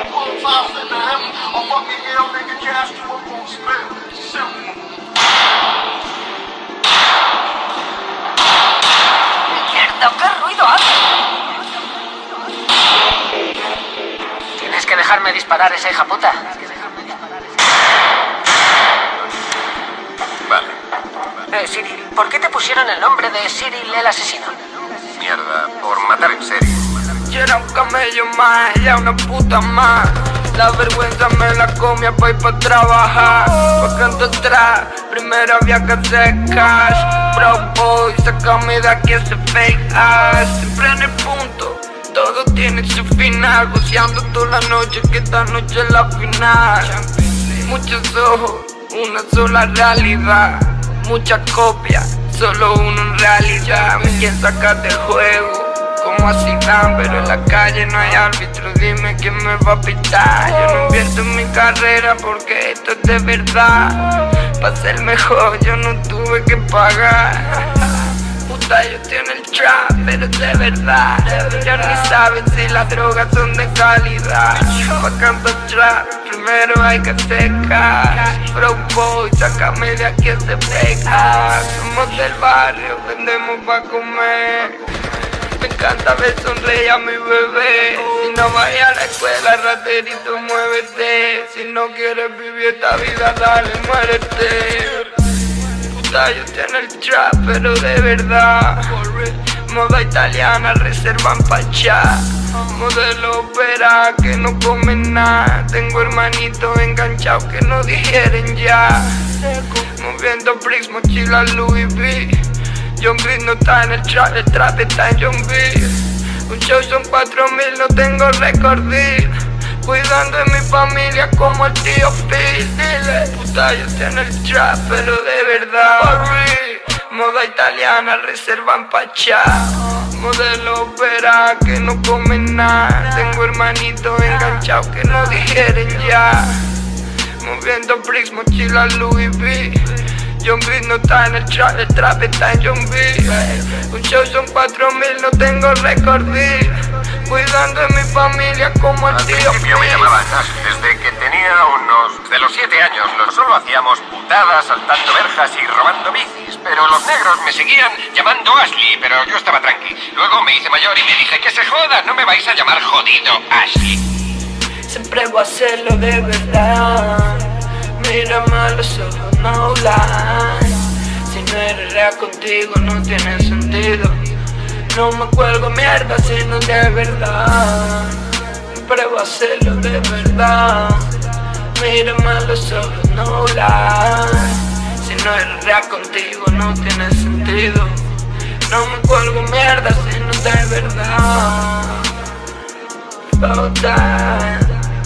Mierda, ¿qué ruido hace? Tienes que dejarme disparar a esa hija puta. Vale. Cyril, ¿por qué te pusieron el nombre de Cyril el asesino? Mierda, por matar en serio. Yo era un camello más, ella una puta más. La vergüenza me la comía pa' ir pa' trabajar. Pa' canto atrás, primero había que hacer cash. Bro boy, sácame de aquí ese fake ass. Siempre en el punto, todo tiene su final. Goceando toda la noche, que esta noche es la final. Muchos ojos, una sola realidad. Muchas copias, solo uno en realidad. Me quieren sacar del juego como así dan, pero en la calle no hay árbitro, dime quién me va a pitar. Yo no invierto en mi carrera porque esto es de verdad. Para ser mejor yo no tuve que pagar. Puta, yo tengo el trap, pero es de verdad. Ya ni saben si las drogas son de calidad. Pa' cantar trap, primero hay que hacer cash. Bro boy, sácame de aquí ese fake ass. Somos del barrio, vendemos pa' comer. Me encanta ver sonreír a mi bebé. Si no vayas a la escuela, raterito, muévete. Si no quieres vivir esta vida, dale, muérete. Puta, yo tengo el trap, pero de verdad. Moda italiana, reservan pachá. Modelo ópera que no comen nada. Tengo hermanitos enganchados que no digieren ya. Moviendo bricks, mochila Louis V. John B no está en el trap está en John B. Un show son 4000, no tengo récord deal. Cuidando de mi familia como el tío Phil. Dile, puta, yo tengo el trap, pero de verdad. Moda italiana, reservan pachá. Modelo ópera que no comen nada. Tengo hermanitos enganchados que no digieren ya. Moviendo bricks, mochila Louis V. John B no está en el trap está en John B. Un show son 4000, no tengo récord deal. Cuidando de mi familia como el tío. Al principio me llamaban Ashley. Desde que tenía unos... de los 7 años, solo hacíamos putadas, saltando verjas y robando bicis. Pero los negros me seguían llamando Ashley, pero yo estaba tranqui. Luego me hice mayor y me dije que se joda, no me vais a llamar jodido Ashley. Siempre voy a hacerlo de verdad. Mírame a los ojos, no lie. Si no eres real contigo no tiene sentido. No me cuelgo mierda si no es de verdad. Siempre voy a hacerlo de verdad. Mírame a los ojos, no lie. Si no eres real contigo no tiene sentido. No me cuelgo mierda si no es de verdad. Fuck that.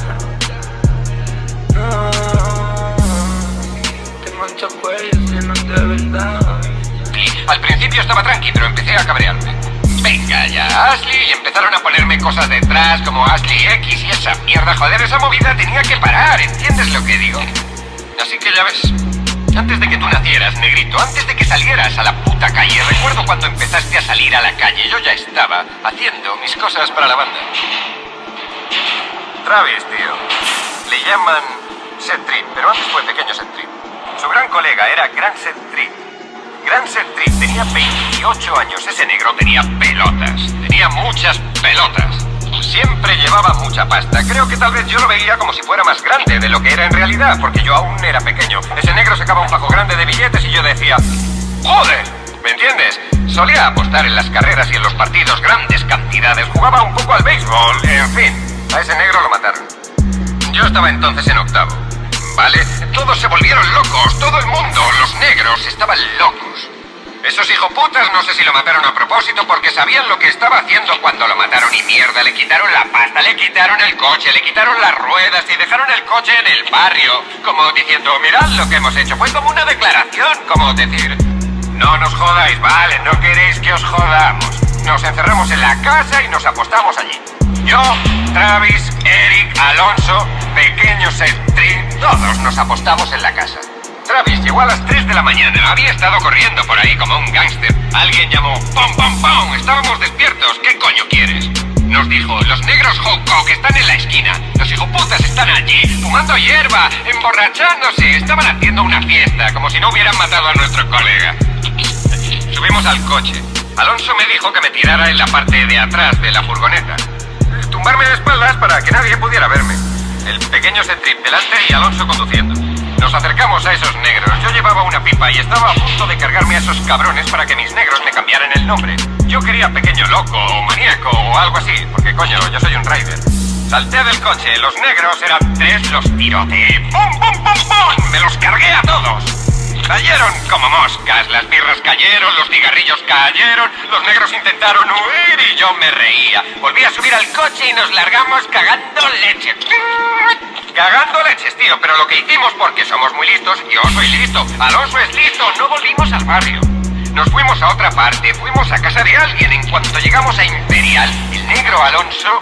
Al principio estaba tranqui, pero empecé a cabrearme. Venga ya, Ashley, y empezaron a ponerme cosas detrás como Ashley X y esa mierda. Joder, esa movida tenía que parar, ¿entiendes lo que digo? Así que ya ves, antes de que tú nacieras, negrito, antes de que salieras a la puta calle, recuerdo cuando empezaste a salir a la calle, yo ya estaba haciendo mis cosas para la banda. Travis, tío, le llaman Seth Tripp, pero antes fue Pequeño Seth Tripp. Su gran colega era Gran Seth Tripp. Gran Seth Tripp tenía 28 años. Ese negro tenía pelotas. Tenía muchas pelotas. Siempre llevaba mucha pasta. Creo que tal vez yo lo veía como si fuera más grande de lo que era en realidad, porque yo aún era pequeño. Ese negro sacaba un fajo grande de billetes y yo decía, ¡joder! ¿Me entiendes? Solía apostar en las carreras y en los partidos grandes cantidades. Jugaba un poco al béisbol. En fin, a ese negro lo mataron. Yo estaba entonces en octavo. ¿Vale? Todos se volvieron locos, todo el mundo, los negros estaban locos. Esos hijoputas no sé si lo mataron a propósito porque sabían lo que estaba haciendo cuando lo mataron y mierda, le quitaron la pasta, le quitaron el coche, le quitaron las ruedas y dejaron el coche en el barrio, como diciendo, mirad lo que hemos hecho. Fue como una declaración, como decir, no nos jodáis, vale, no queréis que os jodamos. Nos encerramos en la casa y nos apostamos allí. Yo, Travis, Eric, Alonso, Pequeño Seth Tripp, todos nos apostamos en la casa. Travis llegó a las 3 de la mañana, había estado corriendo por ahí como un gángster. Alguien llamó, ¡pum, pum, pum! Estábamos despiertos, ¿qué coño quieres? Nos dijo, los negros Hawk están en la esquina. Los hijoputas están allí, fumando hierba, emborrachándose. Estaban haciendo una fiesta, como si no hubieran matado a nuestro colega. Subimos al coche. Alonso me dijo que me tirara en la parte de atrás de la furgoneta. Tumbarme de espaldas para que nadie pudiera verme. El pequeño Setrip delante y Alonso conduciendo. Nos acercamos a esos negros. Yo llevaba una pipa y estaba a punto de cargarme a esos cabrones para que mis negros me cambiaran el nombre. Yo quería pequeño loco o maníaco o algo así, porque coño, yo soy un rider. Salté del coche, los negros eran 3, los tiroteé. ¡Bum, bum, bum, bum! ¡Me los cargué a todos! Cayeron como moscas, las birras cayeron, los cigarrillos cayeron, los negros intentaron huir y yo me reía. Volví a subir al coche y nos largamos cagando leche. Cagando leches, tío, pero lo que hicimos porque somos muy listos, yo soy listo, Alonso es listo, no volvimos al barrio. Nos fuimos a otra parte, fuimos a casa de alguien. En cuanto llegamos a Imperial, el negro Alonso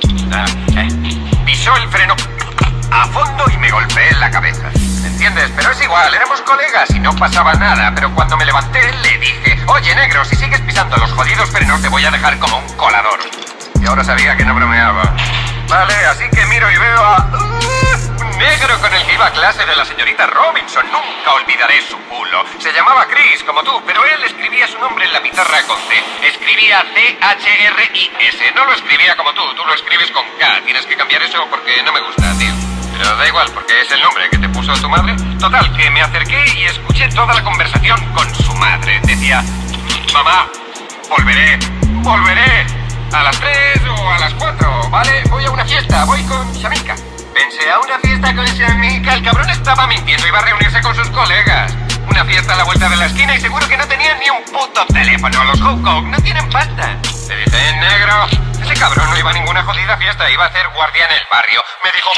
pisó el freno a fondo y me golpeé en la cabeza. ¿Me entiendes? Pero es igual, éramos colegas y no pasaba nada. Pero cuando me levanté le dije, oye negro, si sigues pisando los jodidos frenos te voy a dejar como un colador. Y ahora sabía que no bromeaba. Vale, así que miro y veo a un negro con el que iba a clase de la señorita Robinson. Nunca olvidaré su culo. Se llamaba Chris, como tú, pero él escribía su nombre en la pizarra con C. Escribía C-H-R-I-S. No lo escribía como tú lo escribes con K. Tienes que cambiar eso porque no me gusta, tío. Pero da igual, porque es el nombre que te puso tu madre. Total, que me acerqué y escuché toda la conversación con su madre. Decía, mamá, volveré. A las 3 o a las 4, ¿vale? Voy a una fiesta, voy con Shamika. Pensé, a una fiesta con Shamika. El cabrón estaba mintiendo, iba a reunirse con sus colegas. Una fiesta a la vuelta de la esquina y seguro que no tenían ni un puto teléfono. Los Hawk no tienen pasta. Le dije, negro, ese cabrón no iba a ninguna jodida fiesta, iba a hacer guardia en el barrio. Me dijo,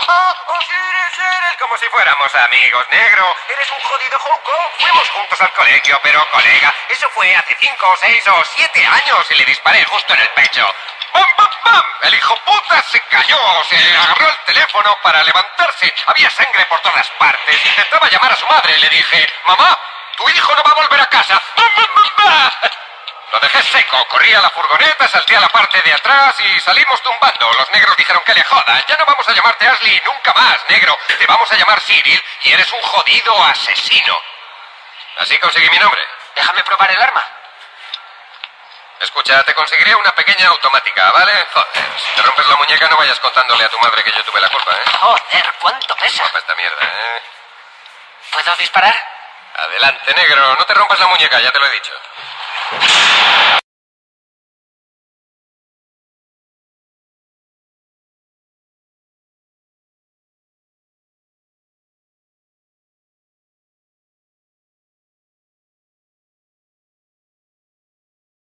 como si fuéramos amigos, negro. Eres un jodido Hawk. Fuimos juntos al colegio, pero colega, eso fue hace 5, 6 o 7 años y le disparé justo en el pecho. ¡Bam, bam, bam! El hijo puta se cayó, se agarró el teléfono para levantarse. Había sangre por todas partes. Intentaba llamar a su madre. Le dije, mamá, tu hijo no va a volver a casa. ¡Bam, bam, bam, bam! Lo dejé seco, corrí a la furgoneta, salté a la parte de atrás y salimos tumbando. Los negros dijeron que le jodan. Ya no vamos a llamarte Ashley nunca más, negro. Te vamos a llamar Cyril y eres un jodido asesino. Así conseguí mi nombre. Déjame probar el arma. Escucha, te conseguiré una pequeña automática, ¿vale? Joder, si te rompes la muñeca no vayas contándole a tu madre que yo tuve la culpa, ¿eh? Joder, ¿cuánto pesa? Guapa esta mierda, ¿eh? ¿Puedo disparar? Adelante, negro. No te rompas la muñeca, ya te lo he dicho.